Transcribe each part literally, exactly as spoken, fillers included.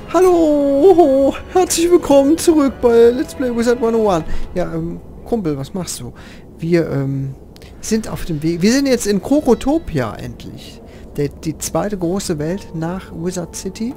Hallo, herzlich willkommen zurück bei Let's Play Wizard hundertundeins. Ja, ähm, Kumpel, was machst du? Wir, ähm, sind auf dem Weg. Wir sind jetzt in Krokotopia endlich. Der, die zweite große Welt nach Wizard City.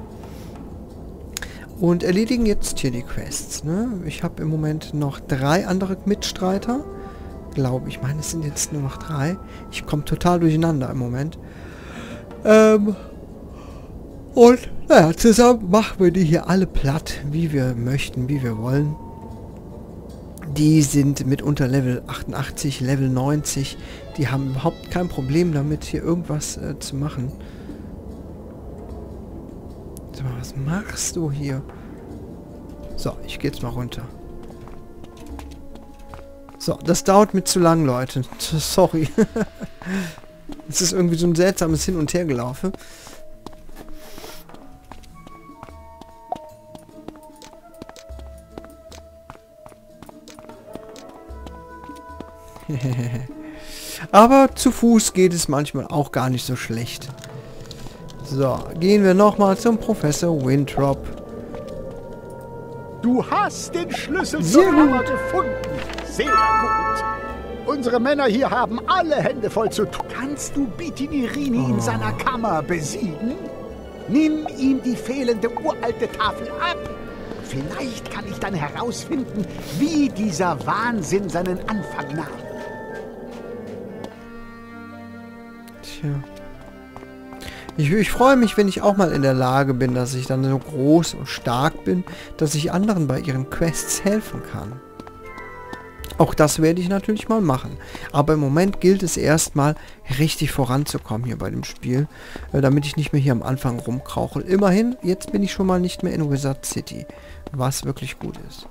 Und erledigen jetzt hier die Quests, ne? Ich habe im Moment noch drei andere Mitstreiter. Glaube ich. Ich meine, es sind jetzt nur noch drei. Ich komme total durcheinander im Moment. Ähm... Und, naja, zusammen machen wir die hier alle platt, wie wir möchten, wie wir wollen. Die sind mitunter Level achtundachtzig, Level neunzig. Die haben überhaupt kein Problem damit, hier irgendwas äh, zu machen. Sag mal, was machst du hier? So, ich gehe jetzt mal runter. So, das dauert mir zu lang, Leute. Sorry. Es ist irgendwie so ein seltsames Hin- und Hergelaufen. Aber zu Fuß geht es manchmal auch gar nicht so schlecht. So, gehen wir nochmal zum Professor Winthrop. Du hast den Schlüssel Sehr zur gut. Kammer gefunden. Sehr gut. Unsere Männer hier haben alle Hände voll zu tun. Kannst du Bitinirini Oh. in seiner Kammer besiegen? Nimm ihm die fehlende uralte Tafel ab. Vielleicht kann ich dann herausfinden, wie dieser Wahnsinn seinen Anfang nahm. Tja. Ich, ich freue mich, wenn ich auch mal in der Lage bin, dass ich dann so groß und stark bin, dass ich anderen bei ihren Quests helfen kann. Auch das werde ich natürlich mal machen. Aber im Moment gilt es erstmal, richtig voranzukommen hier bei dem Spiel, äh, damit ich nicht mehr hier am Anfang rumkrauchel. Immerhin, jetzt bin ich schon mal nicht mehr in Wizard City, was wirklich gut ist.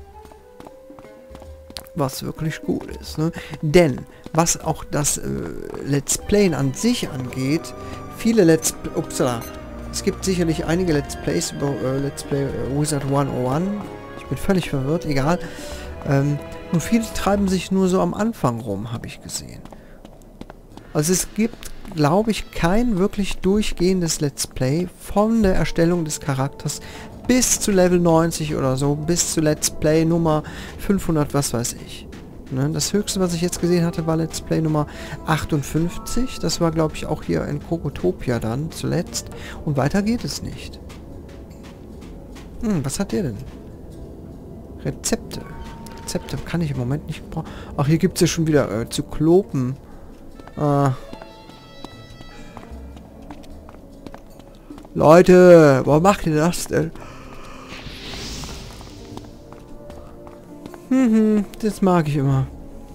Was wirklich gut ist, ne? Denn, was auch das äh, Let's Playen an sich angeht, viele Let's... Upsala. Es gibt sicherlich einige Let's Plays über äh, Let's Play äh, Wizard hundertundeins. Ich bin völlig verwirrt, egal. Ähm, und viele treiben sich nur so am Anfang rum, habe ich gesehen. Also es gibt, glaube ich, kein wirklich durchgehendes Let's Play von der Erstellung des Charakters bis zu Level neunzig oder so, bis zu Let's Play Nummer fünfhundert, was weiß ich. Ne? Das höchste, was ich jetzt gesehen hatte, war Let's Play Nummer achtundfünfzig. Das war, glaube ich, auch hier in Krokotopia dann zuletzt. Und weiter geht es nicht. Hm, was hat der denn? Rezepte. Rezepte kann ich im Moment nicht brauchen. Ach, hier gibt es ja schon wieder äh, Zyklopen. Ah. Leute, warum macht ihr das denn? Mhm, das mag ich immer.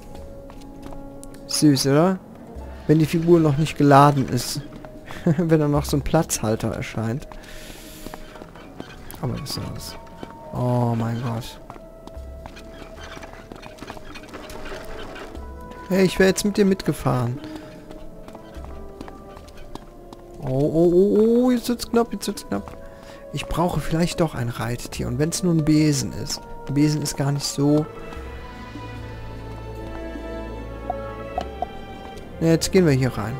Süß, oder? Wenn die Figur noch nicht geladen ist. Wenn dann noch so ein Platzhalter erscheint. Aber was soll's. Oh mein Gott. Hey, ich wäre jetzt mit dir mitgefahren. Oh, oh, oh, oh, jetzt wird's knapp, jetzt wird's knapp. Ich brauche vielleicht doch ein Reittier. Und wenn es nur ein Besen ist. Ein Besen ist gar nicht so... Ja, jetzt gehen wir hier rein.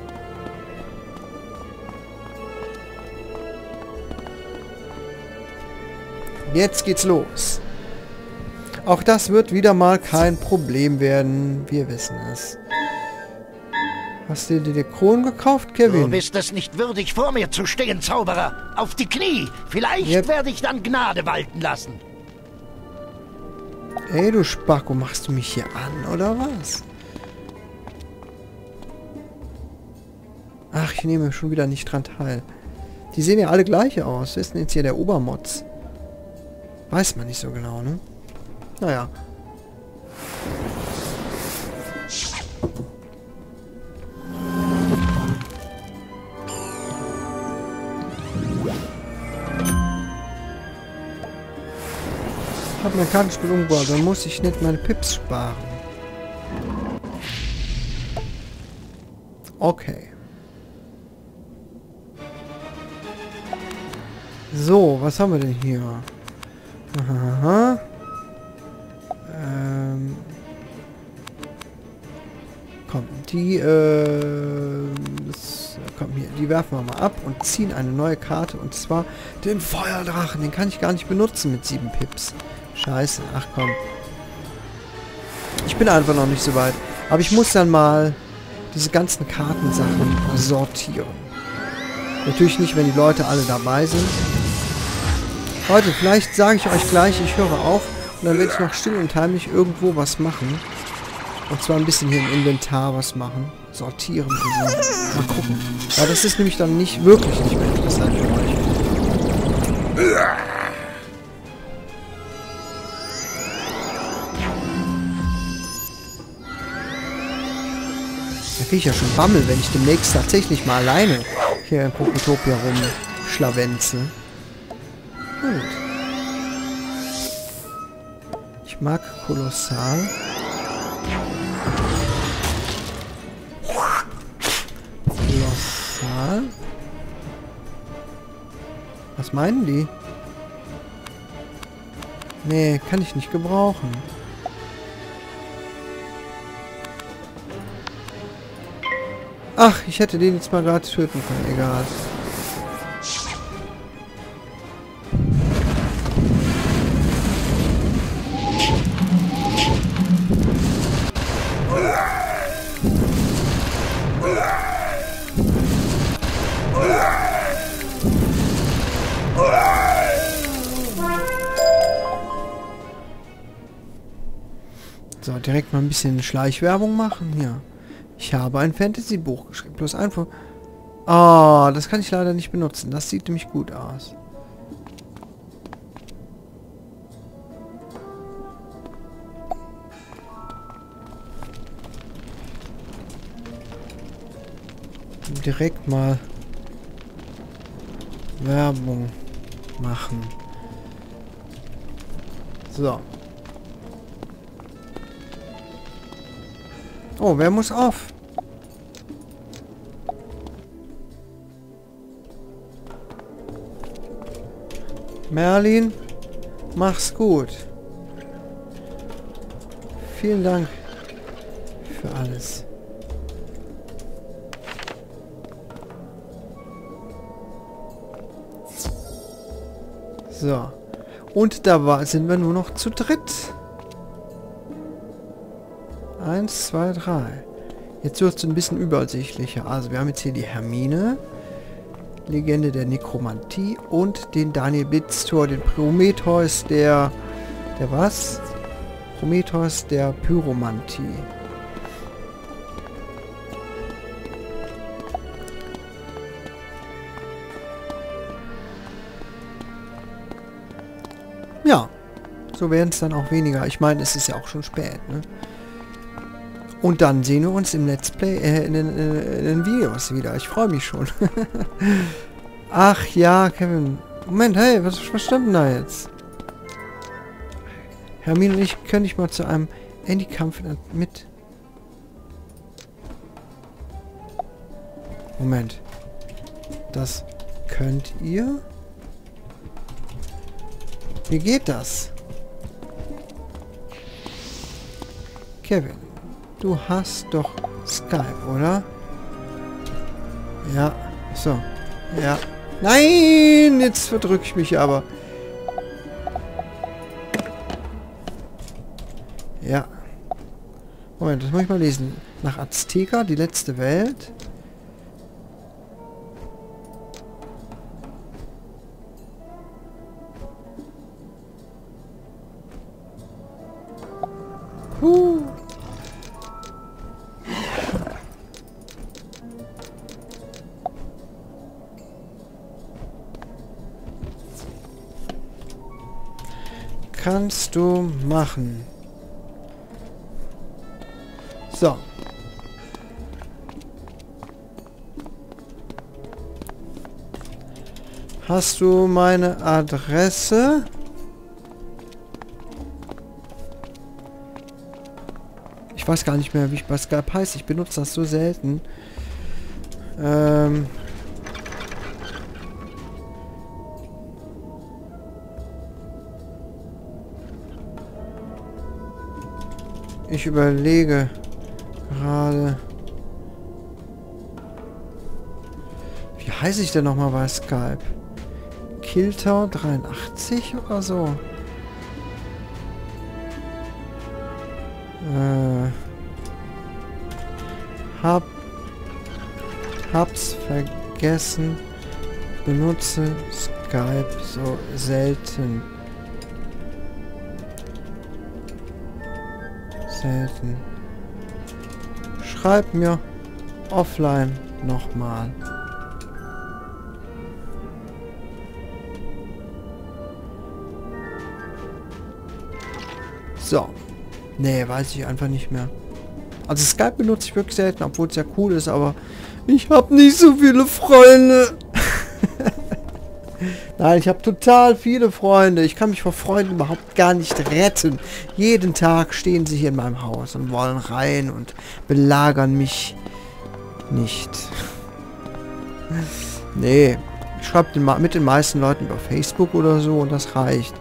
Jetzt geht's los. Auch das wird wieder mal kein Problem werden. Wir wissen es. Hast du dir die Kronen gekauft, Kevin? Du bist es nicht würdig, vor mir zu stehen, Zauberer. Auf die Knie. Vielleicht Yep. werde ich dann Gnade walten lassen. Ey, du Spacko, machst du mich hier an, oder was? Ach, ich nehme schon wieder nicht dran teil. Die sehen ja alle gleich aus. Wer ist denn jetzt hier der Obermotz? Weiß man nicht so genau, ne? Naja. Ich habe mein Kartenspiel umgebaut, dann muss ich nicht meine Pips sparen. Okay. So, was haben wir denn hier? Aha. Ähm. Komm, die, äh, das Komm, hier, die werfen wir mal ab und ziehen eine neue Karte. Und zwar den Feuerdrachen. Den kann ich gar nicht benutzen mit sieben Pips. Scheiße. Ach komm. Ich bin einfach noch nicht so weit. Aber ich muss dann mal diese ganzen Kartensachen sortieren. Natürlich nicht, wenn die Leute alle dabei sind. Leute, vielleicht sage ich euch gleich, ich höre auf. Und dann werde ich noch still und heimlich irgendwo was machen. Und zwar ein bisschen hier im Inventar was machen. Sortieren und so. Mal gucken. Ja, das ist nämlich dann nicht wirklich nicht mehr interessant für euch. Da kriege ich ja schon Bammel, wenn ich demnächst tatsächlich mal alleine hier in Poketopia rumschlawenze. Gut. Ich mag Kolossal. Kolossal. Was meinen die? Nee, kann ich nicht gebrauchen. Ach, ich hätte den jetzt mal gerade töten können. Egal. So, direkt mal ein bisschen Schleichwerbung machen. Ja. Ich habe ein Fantasy-Buch geschrieben. Plus einfach. Oh, das kann ich leider nicht benutzen. Das sieht nämlich gut aus. Direkt mal Werbung machen. So. Oh, wer muss auf? Merlin, mach's gut. Vielen Dank für alles. So. Und da war, sind wir nur noch zu dritt. Eins, zwei, drei. Jetzt wird es ein bisschen übersichtlicher. Also wir haben jetzt hier die Hermine, Legende der Nekromantie und den Daniel Blitztor, den Prometheus der... Der was? Prometheus der Pyromantie. Ja, so werden es dann auch weniger. Ich meine, es ist ja auch schon spät, ne? Und dann sehen wir uns im Let's Play, äh, in, den, in den Videos wieder. Ich freue mich schon. Ach ja, Kevin. Moment, hey, was, was stand denn da jetzt? Hermine und ich können nicht mal zu einem Handykampf mit... Moment. Das könnt ihr? Wie geht das? Kevin, du hast doch Skype, oder? Ja, so. Ja. Nein, jetzt verdrücke ich mich aber. Ja. Moment, das muss ich mal lesen. Nach Azteca, die letzte Welt. Huh. Kannst du machen. So. Hast du meine Adresse? Ich weiß gar nicht mehr, wie ich bei Skype heiße. Ich benutze das so selten. Ähm... Ich überlege gerade. heiße ich denn nochmal bei Skype? Kilter dreiundachtzig oder so? Äh, hab, hab's vergessen. Benutze Skype so selten. Selten. Schreib mir offline nochmal. So. Nee, weiß ich einfach nicht mehr. Also Skype benutze ich wirklich selten, obwohl es ja cool ist, aber ich habe nicht so viele Freunde. Nein, ich habe total viele Freunde. Ich kann mich vor Freunden überhaupt gar nicht retten. Jeden Tag stehen sie hier in meinem Haus und wollen rein und belagern mich nicht. Nee, ich schreibe den mit den meisten Leuten über Facebook oder so und das reicht.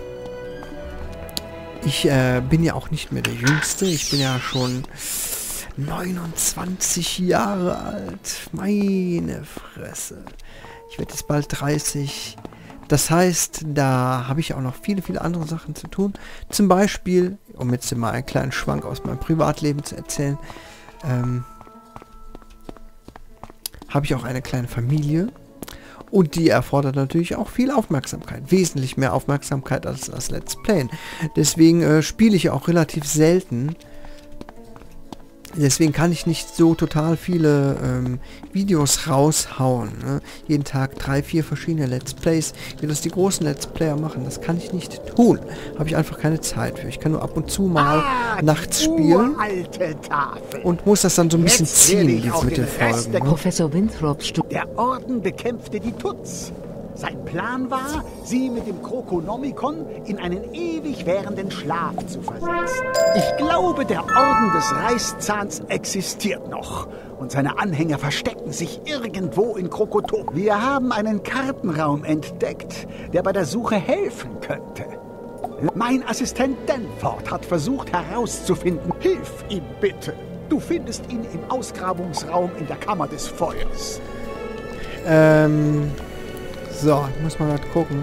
Ich äh, bin ja auch nicht mehr der Jüngste. Ich bin ja schon neunundzwanzig Jahre alt. Meine Fresse. Ich werde jetzt bald dreißig. Das heißt, da habe ich auch noch viele, viele andere Sachen zu tun. Zum Beispiel, um jetzt mal einen kleinen Schwank aus meinem Privatleben zu erzählen, ähm, habe ich auch eine kleine Familie. Und die erfordert natürlich auch viel Aufmerksamkeit. Wesentlich mehr Aufmerksamkeit als das Let's Playen. Deswegen äh, spiele ich auch relativ selten. Deswegen kann ich nicht so total viele ähm, Videos raushauen. Ne? Jeden Tag drei, vier verschiedene Let's Plays, wie das die großen Let's Player machen. Das kann ich nicht tun. Habe ich einfach keine Zeit für. Ich kann nur ab und zu mal ah, nachts spielen. Und muss das dann so ein bisschen Jetzt ziehen jetzt mit den Folgen. Ne? Professor Winthrop Stu Der Orden bekämpfte die Tutz. Sein Plan war, sie mit dem Krokonomikon in einen ewig währenden Schlaf zu versetzen. Ich glaube, der Orden des Reißzahns existiert noch. Und seine Anhänger verstecken sich irgendwo in Krokotop. Wir haben einen Kartenraum entdeckt, der bei der Suche helfen könnte. Mein Assistent Danforth hat versucht herauszufinden. Hilf ihm bitte. Du findest ihn im Ausgrabungsraum in der Kammer des Feuers. Ähm... So, ich muss mal halt gucken.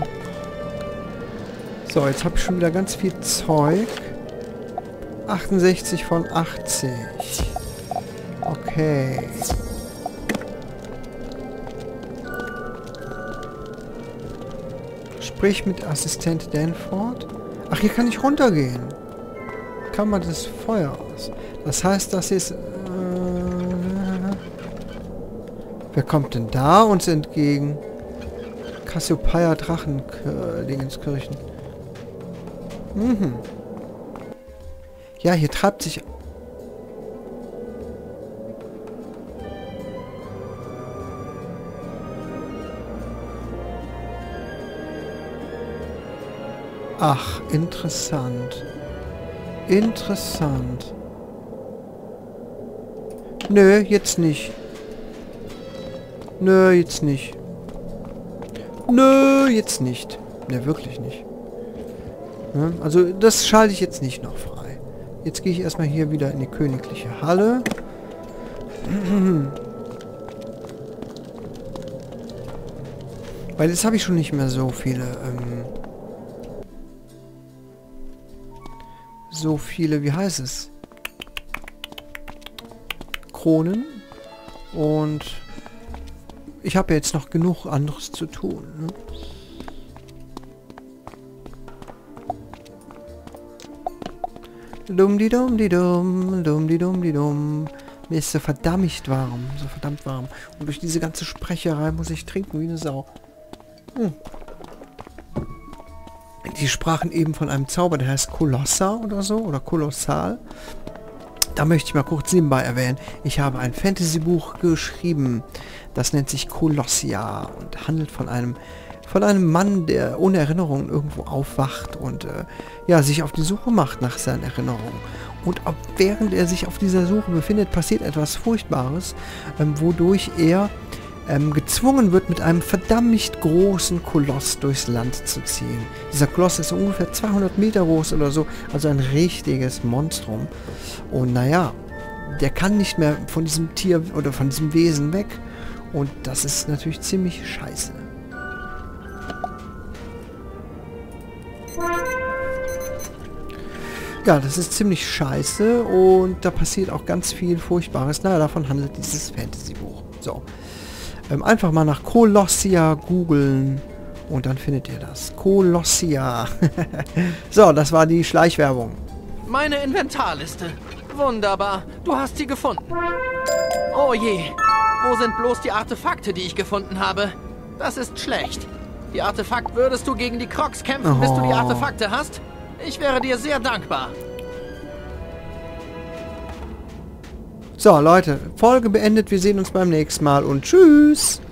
So, jetzt habe ich schon wieder ganz viel Zeug. achtundsechzig von achtzig. Okay. Sprich mit Assistent Danforth. Ach, hier kann ich runtergehen. Kammer des Feuers. Das heißt, das ist... Äh, wer kommt denn da uns entgegen? Cassiopeia Drachenlingenskirchen. Mhm. Ja, hier treibt sich... Ach, interessant. Interessant. Nö, jetzt nicht. Nö, jetzt nicht. Nö, jetzt nicht. Ne, wirklich nicht. Ja, also das schalte ich jetzt nicht noch frei. Jetzt gehe ich erstmal hier wieder in die königliche Halle. Weil jetzt habe ich schon nicht mehr so viele... Ähm, so viele, wie heißt es? Kronen. Und... ich habe ja jetzt noch genug anderes zu tun. Ne? Dum di dum di dum, dum di dum di dum. Mir ist so verdammt warm, so verdammt warm. Und durch diese ganze Sprecherei muss ich trinken wie eine Sau. Hm. Die sprachen eben von einem Zauber, der heißt Kolossa oder so, oder Kolossal. Da möchte ich mal kurz nebenbei erwähnen, ich habe ein Fantasy-Buch geschrieben, das nennt sich Kolossia und handelt von einem von einem Mann, der ohne Erinnerungen irgendwo aufwacht und äh, ja, sich auf die Suche macht nach seinen Erinnerungen. Und ob, während er sich auf dieser Suche befindet, passiert etwas Furchtbares, ähm, wodurch er ähm, gezwungen wird, mit einem verdammt großen Koloss durchs Land zu ziehen. Dieser Koloss ist ungefähr zweihundert Meter groß oder so, also ein richtiges Monstrum. Und naja, der kann nicht mehr von diesem Tier oder von diesem Wesen weg. Und das ist natürlich ziemlich scheiße. Ja, das ist ziemlich scheiße und da passiert auch ganz viel Furchtbares. Naja, davon handelt dieses Fantasy-Buch. So. Ähm, einfach mal nach Kolossia googeln und dann findet ihr das. Kolossia. So, das war die Schleichwerbung. Meine Inventarliste. Wunderbar. Du hast sie gefunden. Oh je. Wo sind bloß die Artefakte, die ich gefunden habe? Das ist schlecht. Die Artefakt würdest du gegen die Crocs kämpfen, oh. bis du die Artefakte hast? Ich wäre dir sehr dankbar. So, Leute. Folge beendet. Wir sehen uns beim nächsten Mal und tschüss.